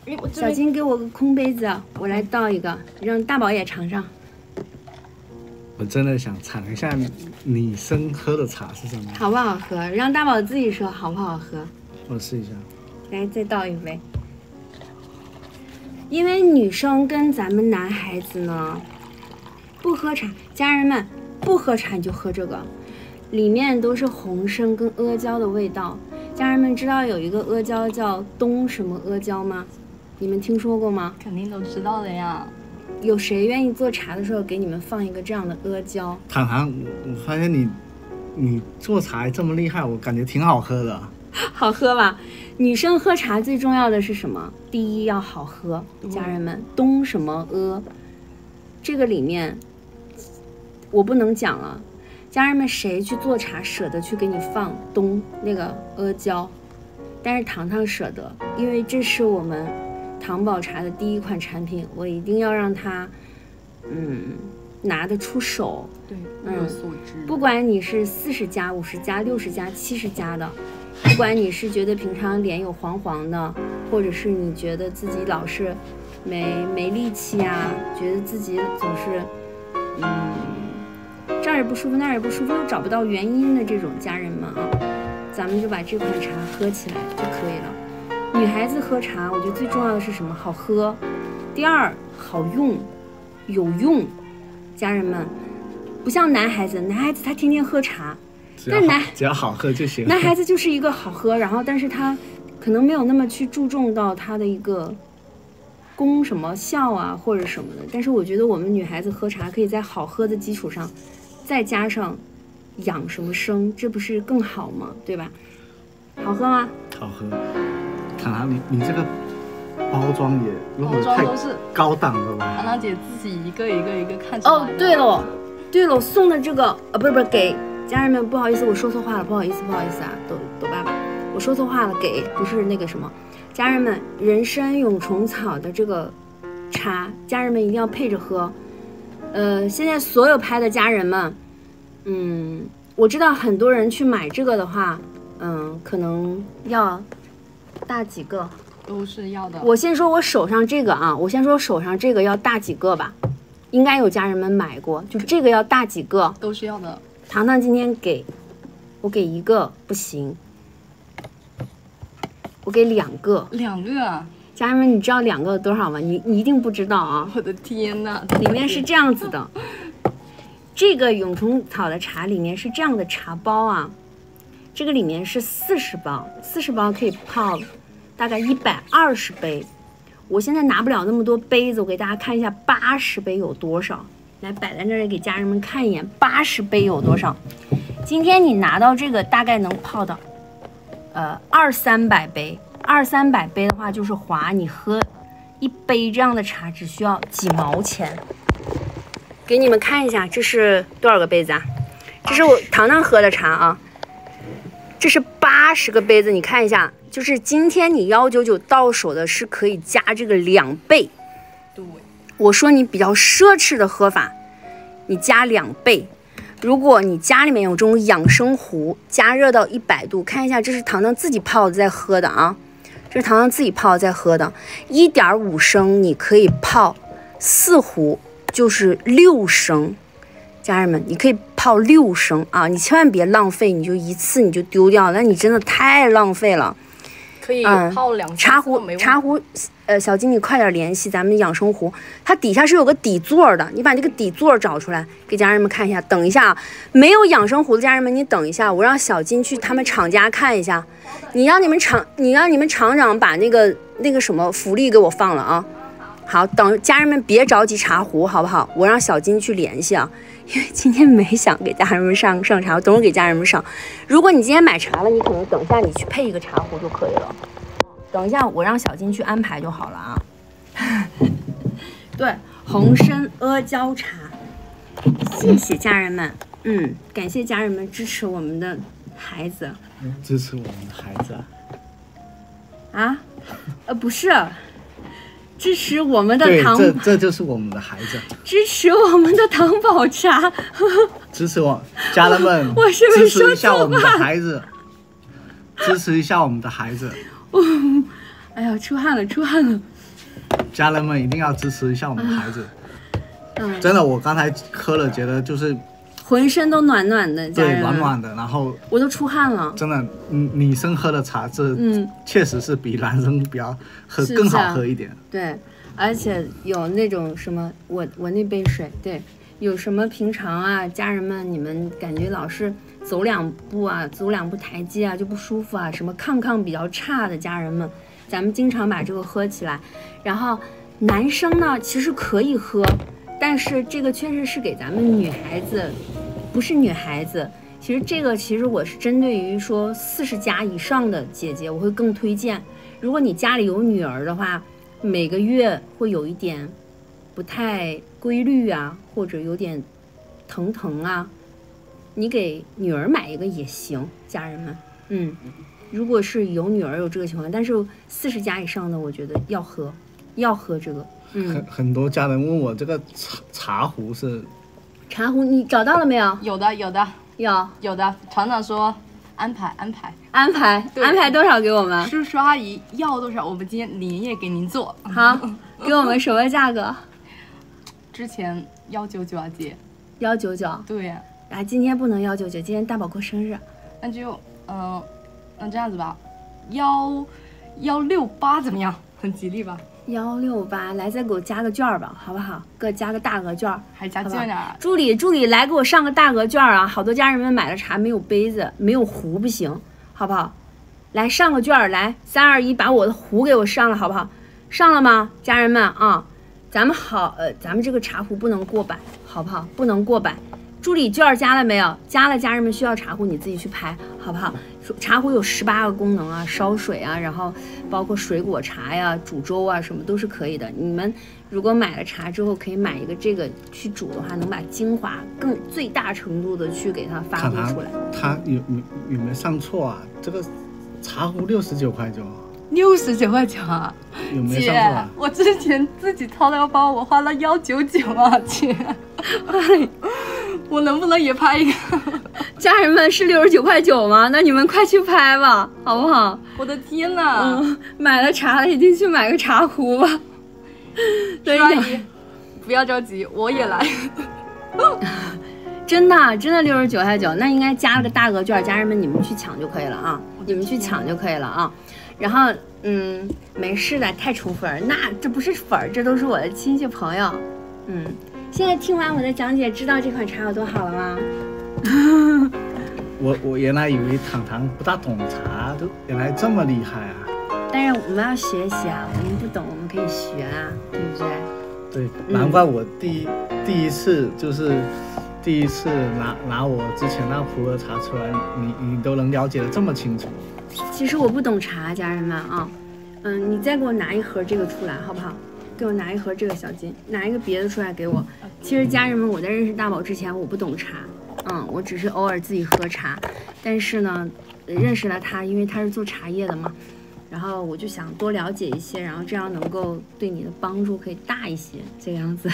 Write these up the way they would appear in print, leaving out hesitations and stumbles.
小金给我个空杯子，我来倒一个，让大宝也尝尝。 我真的想尝一下女生喝的茶是什么， 好不好喝？让大宝自己说好不好喝。 我试一下。 来，再倒一杯。因为女生跟咱们男孩子呢，不喝茶，家人们不喝茶你就喝这个，里面都是红参跟阿胶的味道。家人们知道有一个阿胶叫东什么阿胶吗？你们听说过吗？ 肯定都知道的呀。 有谁愿意做茶的时候给你们放一个这样的阿胶？ 糖糖，我发现你做茶这么厉害，我感觉挺好喝的。 好喝吧？女生喝茶最重要的是什么？第一要好喝，家人们，东什么阿，这个里面我不能讲了。家人们，谁去做茶舍得去给你放东那个阿胶？但是糖糖舍得，因为这是我们糖宝茶的第一款产品，我一定要让它拿得出手。 对，物有所值。 不管你是40加、50加、60加、70加的，不管你是觉得平常脸有黄黄的，或者是你觉得自己老是没力气啊，觉得自己总是这儿也不舒服那儿也不舒服又找不到原因的这种家人们啊，咱们就把这款茶喝起来就可以了。女孩子喝茶，我觉得最重要的是什么？好喝。第二，好用，有用。家人们，不像男孩子，男孩子他天天喝茶， 只要好喝就行。 男孩子就是一个好喝，然后但是他可能没有那么去注重到他的一个功什么效啊或者什么的。但是我觉得我们女孩子喝茶可以在好喝的基础上，再加上养什么生，这不是更好吗？对吧？好喝吗？ 好喝。糖糖，你这个包装也用的太高档了吧？ 糖糖姐自己一个一个看出来。 哦，对了，我送的这个不是给家人们，不好意思，我说错话了，不好意思啊，抖爸爸，我说错话了，给不是那个什么，家人们，人参蛹虫草的这个茶，家人们一定要配着喝。现在所有拍的家人们，我知道很多人去买这个的话，可能要大几个。 都是要的。 我先说我手上这个啊，要大几个吧，应该有家人们买过，就这个要大几个， 都是要的。 糖糖今天我给一个不行，我给2个。 2个？ 家人们，你知道2个多少吗？你一定不知道啊！ 我的天哪， 里面是这样子的，这个蛹虫草的茶里面是这样的茶包啊，这个里面是40包，40包可以泡大概120杯。我现在拿不了那么多杯子，我给大家看一下80杯有多少。来摆在这里给家人们看一眼，80杯有多少？今天你拿到这个大概能泡到200-300杯，200-300杯的话就是划你喝1杯这样的茶只需要几毛钱。给你们看一下，这是多少个杯子啊？这是我糖糖喝的茶啊，这是80个杯子，你看一下，就是今天你199到手的是可以加这个2倍。 对， 我说你比较奢侈的喝法，你加2倍。如果你家里面有这种养生壶，加热到100度，看一下，这是糖糖自己泡的在喝的啊，这是糖糖自己泡在喝的，1.5升你可以泡4壶，就是6升。家人们，你可以泡6升啊，你千万别浪费，你就一次你就丢掉，那你真的太浪费了。 可以泡2 茶壶，小金你快点联系咱们养生壶，它底下是有个底座的，你把这个底座找出来给家人们看一下。等一下啊，没有养生壶的家人们，你等一下，我让小金去他们厂家看一下。你让你们厂长把那个什么福利给我放了啊。好，等家人们别着急茶壶好不好？我让小金去联系啊，因为今天没想给家人们上茶，我等会儿给家人们上。如果你今天买茶了，你可能等一下你去配一个茶壶就可以了。等一下我让小金去安排就好了啊。对，红参阿胶茶，谢谢家人们，感谢家人们支持我们的孩子， 支持我们的孩子啊？不是。支持我们的糖， 这就是我们的孩子。 支持我们的糖宝茶， 支持我家人们， 我是不是说错话？ 支持一下我们的孩子，支持一下我们的孩子。 哎呀，出汗了。 家人们一定要支持一下我们孩子。真的，我刚才喝了，觉得就是浑身都暖暖的， 对，暖暖的，然后我都出汗了。 真的，女生喝的茶，这确实是比男生比较更好喝一点。 对，而且有那种什么，我那杯水，对，有什么平常啊，家人们你们感觉老是走2步啊，走2步台阶啊就不舒服啊，什么抗比较差的家人们，咱们经常把这个喝起来。然后男生呢，其实可以喝。但是这个确实是给咱们女孩子，不是女孩子。其实我是针对于说40+以上的姐姐，我会更推荐。如果你家里有女儿的话，每个月会有一点不太规律啊，或者有点疼啊，你给女儿买一个也行，家人们。如果是有女儿有这个情况，但是40+以上的，我觉得要喝这个。 很多家人问我这个茶壶是茶壶，你找到了没有？ 有的， 有的。厂长说安排多少给我们？ 叔叔阿姨要多少，我们今天连夜给您做。 好，给我们什么价格？ 之前199啊，姐。 199。 对呀。 啊，今天不能199，今天大宝过生日。 那就那这样子吧，168怎么样？很吉利吧 ？168，来再给我加个券吧，好不好？给我加个大额券， 还加券呢？ 助理来给我上个大额券啊！好多家人们买了茶没有杯子，没有壶不行，好不好？来上个券，来3、2、1，把我的壶给我上了，好不好？上了吗，家人们啊？咱们这个茶壶不能过百，好不好？不能过百。助理券加了没有？加了，家人们需要茶壶你自己去拍，好不好？茶壶有18个功能啊，烧水啊，然后包括水果茶呀、煮粥啊，什么都是可以的。你们如果买了茶之后，可以买一个这个去煮的话，能把精华最大程度的去给它发挥出来。 他有没有上错啊？这个茶壶69.9块 ，69.9啊！ 有没有上错啊？ 我之前自己掏腰包，我花了199啊，姐。我能不能也拍一个？ 家人们是69.9块吗？那你们快去拍吧，好不好？ 我的天哪！ 买了茶了，一定去买个茶壶吧。 对，阿姨，不要着急，我也来。 真的69.9，那应该加了个大额券，家人们你们去抢就可以了啊！你们去抢就可以了啊。然后没事的，太宠粉儿，那这不是粉儿，这都是我的亲戚朋友。现在听完我的讲解，知道这款茶有多好了吗？ 我原来以为糖不大懂茶，都原来这么厉害啊！ 但是我们要学习啊，我们不懂，我们可以学啊，对不对？ 对，难怪我第一次拿我之前那壶的茶出来，你都能了解得这么清楚。 其实我不懂茶，家人们啊，你再给我拿一盒这个出来，好不好？给我拿一盒这个小金，拿一个别的出来给我。其实家人们，我在认识大宝之前，我不懂茶，我只是偶尔自己喝茶。但是呢，认识了他，因为他是做茶叶的嘛，然后我就想多了解一些，然后这样能够对你的帮助可以大一些，这个样子。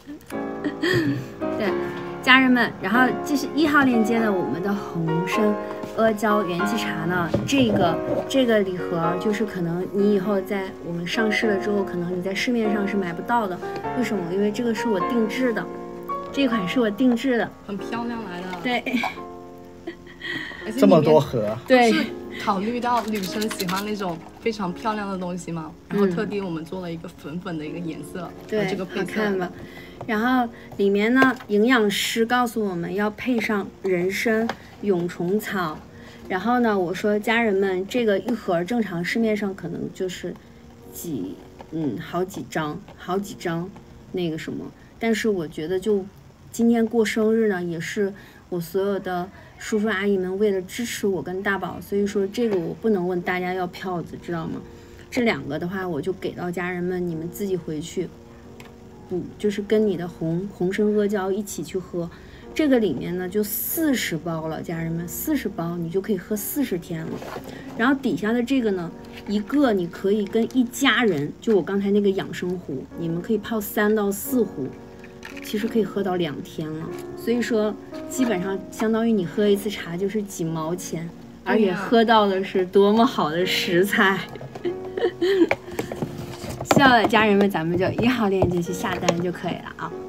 对，家人们，然后这是1号链接的我们的红参阿胶元气茶呢，这个礼盒就是可能你以后在我们上市了之后，可能你在市面上是买不到的。为什么？因为这个是我定制的，这款是我定制的， 很漂亮来的。 对， 这么多盒。 对， 是考虑到女生喜欢那种非常漂亮的东西嘛，然后特地我们做了一个粉的一个颜色， 对， 这个配色好看吧？然后里面呢，营养师告诉我们要配上人参、蛹虫草。然后呢，我说家人们，这个一盒正常市面上可能就是好几张那个什么，但是我觉得就今天过生日呢，也是我所有的叔叔阿姨们为了支持我跟大宝，所以说这个我不能问大家要票子，知道吗？这2个的话我就给到家人们，你们自己回去补，就是跟你的红参阿胶一起去喝。这个里面呢就40包了，家人们，40包你就可以喝40天了。然后底下的这个呢，一个你可以跟一家人，就我刚才那个养生壶，你们可以泡3到4壶，其实可以喝到2天了。所以说基本上相当于你喝一次茶就是几毛钱，而且喝到的是多么好的食材。 需要的家人们，咱们就1号链接去下单就可以了啊。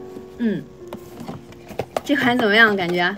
这款怎么样？感觉？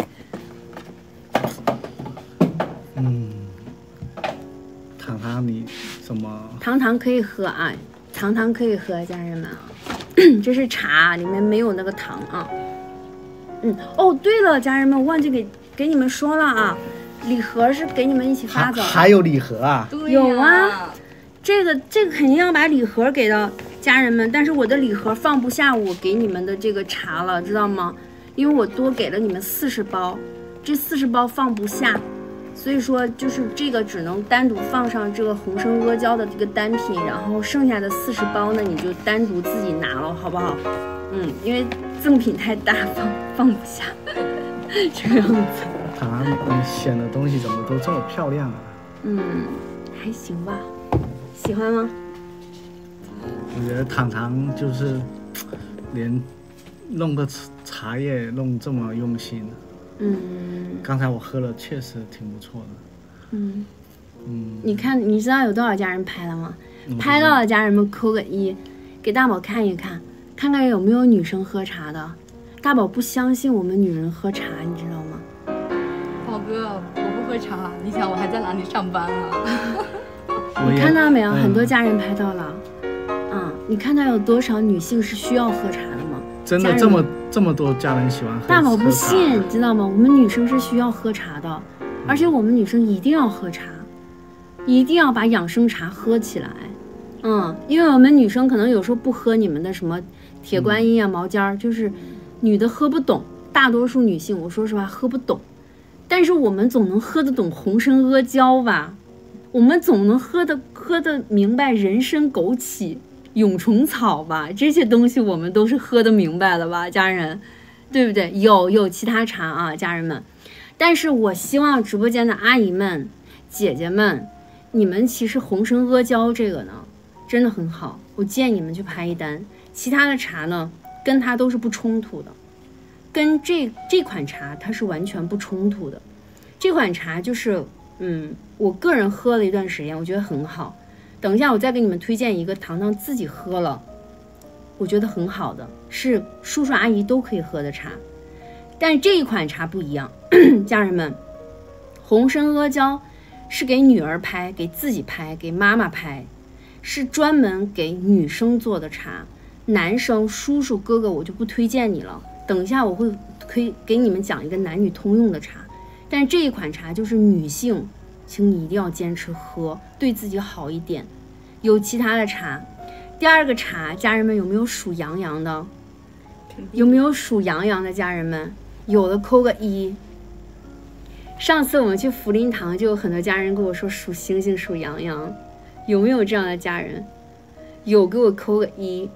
糖你怎么？ 糖可以喝啊，糖可以喝，家人们啊。这是茶，里面没有那个糖啊。哦，对了，家人们，我忘记给你们说了啊，礼盒是给你们一起发走的。 还有礼盒啊？ 有啊，这个肯定要把礼盒给到家人们，但是我的礼盒放不下我给你们的这个茶了，知道吗？因为我多给了你们40包，这40包放不下。所以说，就是这个只能单独放上这个红参阿胶的这个单品，然后剩下的40包呢，你就单独自己拿了，好不好？因为赠品太大，放不下，这个样子。 你选的东西怎么都这么漂亮啊？ 还行吧，喜欢吗？ 我觉得糖就是连弄个茶叶弄这么用心。刚才我喝了，确实挺不错的。 你看，你知道有多少家人拍了吗？拍到的家人们扣个1，给大宝看一看，看看有没有女生喝茶的。大宝不相信我们女人喝茶，你知道吗？ 宝哥，我不喝茶，你想我还在哪里上班啊？ 你看到没有？很多家人拍到了。你看到有多少女性是需要喝茶的吗？ 真的这么多家人喜欢喝茶？ 大宝不信，知道吗？我们女生是需要喝茶的，而且我们女生一定要喝茶，一定要把养生茶喝起来。因为我们女生可能有时候不喝你们的什么铁观音啊、毛尖儿，就是女的喝不懂，大多数女性我说实话喝不懂，但是我们总能喝得懂红参阿胶吧，我们总能喝得明白人参枸杞蛹虫草吧，这些东西我们都是喝得明白了吧，家人，对不对？有其他茶啊，家人们，但是我希望直播间的阿姨们、姐姐们，你们其实红参阿胶这个呢，真的很好，我建议你们去拍一单。其他的茶呢，跟它都是不冲突的，跟这款茶它是完全不冲突的。这款茶就是，我个人喝了一段时间，我觉得很好。等一下，我再给你们推荐一个糖自己喝了，我觉得很好的，是叔叔阿姨都可以喝的茶。但这一款茶不一样，家人们，红参阿胶是给女儿拍、给自己拍、给妈妈拍，是专门给女生做的茶。男生叔叔哥哥我就不推荐你了，等一下我会给你们讲一个男女通用的茶。但这一款茶就是女性，请你一定要坚持喝，对自己好一点。有其他的茶。第二个茶，家人们有没有属羊羊的？有没有属羊羊的家人们？有的扣个1。上次我们去福林堂，就有很多家人跟我说属星星、属羊羊，有没有这样的家人？有，给我扣个1。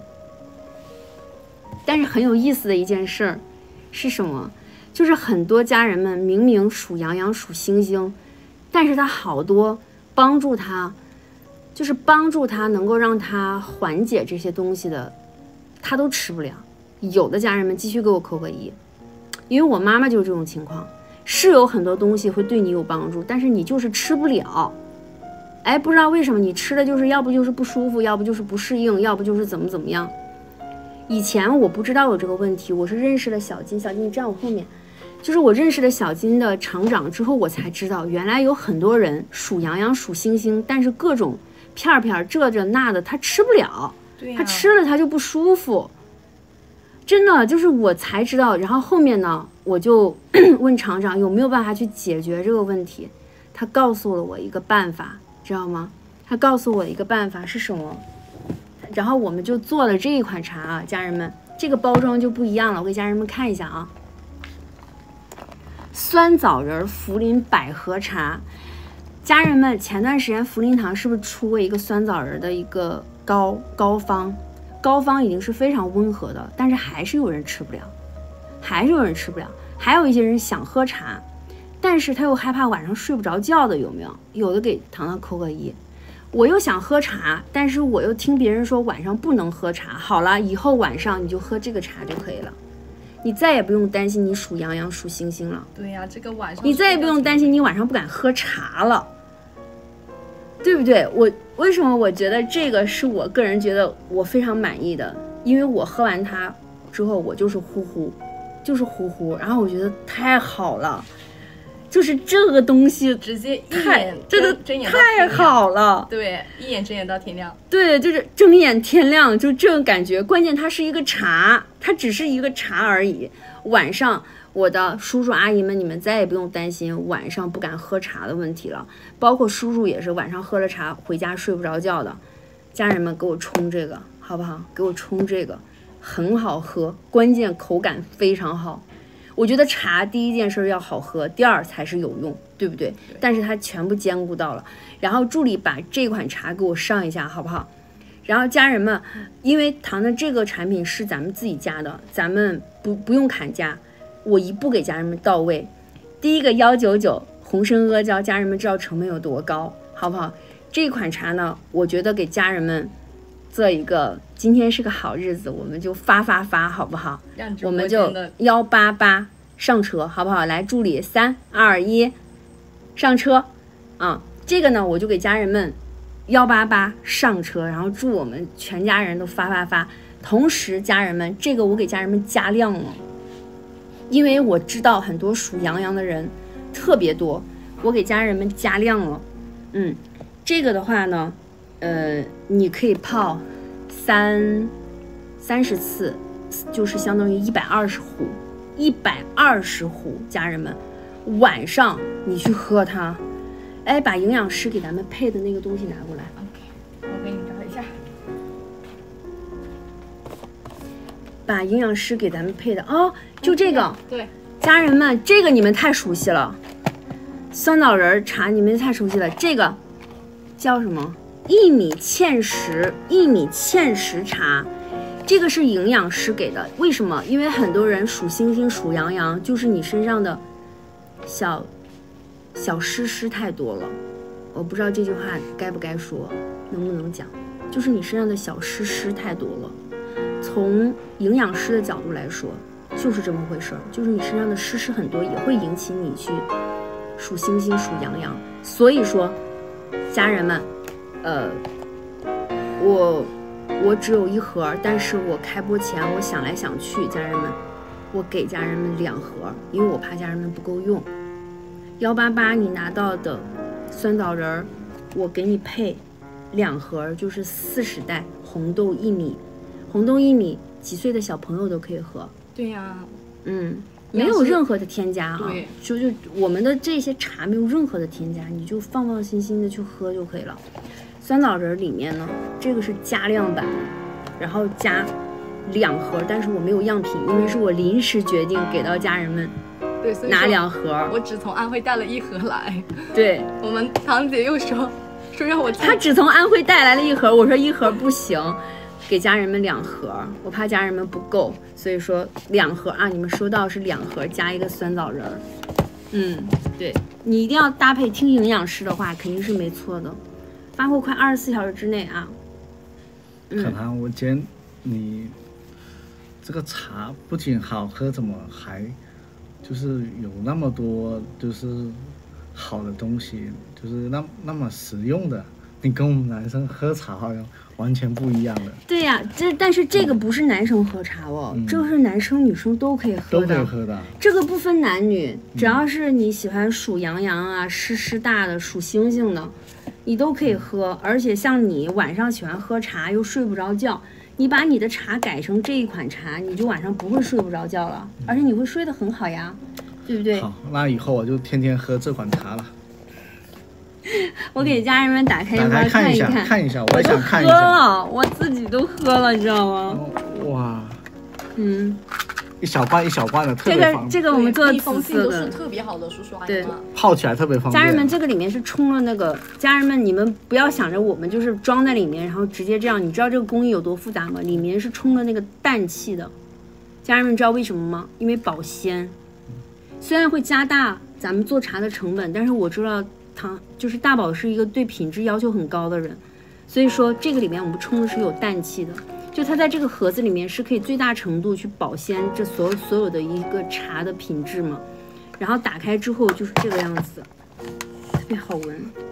但是很有意思的一件事儿是什么？就是很多家人们明明属羊羊、属星星，但是他好多帮助他能够让他缓解这些东西的，他都吃不了。有的家人们继续给我扣个1，因为我妈妈就是这种情况，是有很多东西会对你有帮助，但是你就是吃不了。不知道为什么你吃的就是要不就是不舒服，要不就是不适应，要不就是怎么样。以前我不知道有这个问题，我是认识了小金，你站我后面，就是我认识了小金的厂长之后，我才知道原来有很多人属羊羊、属星星，但是各种片这那的他吃不了，他吃了他就不舒服，真的就是我才知道。然后后面呢，我就问厂长有没有办法去解决这个问题，他告诉了我一个办法，知道吗？他告诉我一个办法是什么？然后我们就做了这一款茶啊，家人们，这个包装就不一样了，我给家人们看一下啊。酸枣仁茯苓百合茶，家人们，前段时间福林堂是不是出过一个酸枣仁的一个膏方？膏方已经是非常温和的，但是还是有人吃不了，还有一些人想喝茶，但是他又害怕晚上睡不着觉的，有没有？有的给糖扣个1。我又想喝茶，但是我又听别人说晚上不能喝茶。好了，以后晚上你就喝这个茶就可以了，你再也不用担心你属羊羊、属星星了。 对呀，这个晚上你再也不用担心你晚上不敢喝茶了。 对不对？我为什么我觉得这个是我个人觉得我非常满意的？因为我喝完它之后，我就是呼呼，然后我觉得太好了，就是这个东西直接一太眼真的睁眼太好了， 对，一眼睁眼到天亮。 对，就是睁眼天亮，就这种感觉。关键它是一个茶，它只是一个茶而已。晚上我的叔叔阿姨们，你们再也不用担心晚上不敢喝茶的问题了。包括叔叔也是晚上喝了茶回家睡不着觉的。家人们给我冲这个好不好？给我冲这个，很好喝，关键口感非常好。我觉得茶第一件事要好喝，第二才是有用，对不对？但是它全部兼顾到了。然后助理把这款茶给我上一下，好不好？然后家人们，因为糖的这个产品是咱们自己家的，咱们不用砍价，我一步给家人们到位。第一个199红参阿胶，家人们知道成本有多高，好不好？这款茶呢，我觉得给家人们做一个，今天是个好日子，我们就发，好不好？我们就188上车，好不好？来，助理，3、2、1，上车啊！这个呢，我就给家人们188上车，然后祝我们全家人都发。同时，家人们，这个我给家人们加量了，因为我知道很多属羊羊的人特别多，我给家人们加量了。这个的话呢，你可以泡30次，就是相当于120壶，家人们，晚上你去喝它，哎，把营养师给咱们配的那个东西拿过来。 OK， 我给你找一下。 把营养师给咱们配的哦，就这个。 对， 家人们，这个你们太熟悉了，酸枣仁茶你们太熟悉了，这个叫什么？薏米芡实茶。这个是营养师给的，为什么？因为很多人属星星属羊羊，就是你身上的小湿太多了。我不知道这句话该不该说，能不能讲，就是你身上的小湿太多了。从营养师的角度来说，就是这么回事儿，就是你身上的湿很多，也会引起你去属星星属羊羊。所以说，家人们，我只有1盒，但是我开播前我想来想去，家人们，我给家人们2盒，因为我怕家人们不够用。188你拿到的酸枣仁，我给你配2盒，就是40袋红豆薏米，几岁的小朋友都可以喝。 对呀， 没有任何的添加啊， 对， 就我们的这些茶没有任何的添加，你就放心心的去喝就可以了。酸枣仁里面呢，这个是加量版，然后加2盒，但是我没有样品，因为是我临时决定给到家人们， 对，所以拿2盒。 我只从安徽带了1盒来。 对， 我们堂姐又说让我， 她只从安徽带来了1盒，我说1盒不行，给家人们2盒，我怕家人们不够，所以说2盒啊，你们收到是2盒加一个酸枣仁。对，你一定要搭配，听营养师的话肯定是没错的。发货快24小时之内啊。 可糖，我觉得你这个茶不仅好喝，怎么还就是有那么多就是好的东西，就是那么实用的。你跟我们男生喝茶好像完全不一样的。 对呀，但是这个不是男生喝茶哦，这个是男生女生都可以喝的。 都可以喝的。这个不分男女，只要是你喜欢属羊羊啊、湿大的、属星星的，你都可以喝。而且像你晚上喜欢喝茶又睡不着觉，你把你的茶改成这一款茶，你就晚上不会睡不着觉了，而且你会睡得很好呀，对不对？ 好，那以后我就天天喝这款茶了。 我给家人们打开一看一下，我也想看一下。 我都喝了，我自己都喝了，你知道吗？ 哇，一小罐的，特别方便。 这个我们做密封性都是特别好的，叔叔阿姨。对， 泡起来特别方便。 家人们，这个里面是冲了那个，家人们你们不要想着我们就是装在里面，然后直接这样，你知道这个工艺有多复杂吗？里面是冲了那个氮气的。家人们知道为什么吗？因为保鲜。虽然会加大咱们做茶的成本，但是我知道就是大宝是一个对品质要求很高的人，所以说这个里面我们冲的是有氮气的，就它在这个盒子里面是可以最大程度去保鲜这所有的一个茶的品质嘛。然后打开之后就是这个样子，特别好闻。